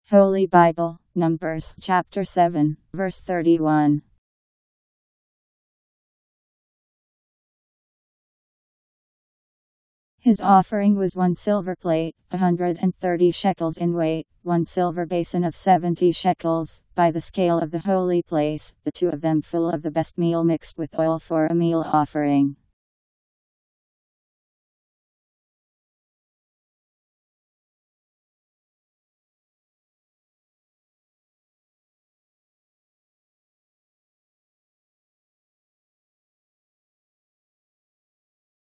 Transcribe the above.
Holy Bible, Numbers chapter 7, verse 31. His offering was 1 silver plate, 130 shekels in weight, 1 silver basin of 70 shekels, by the scale of the holy place, the two of them full of the best meal mixed with oil for a meal offering.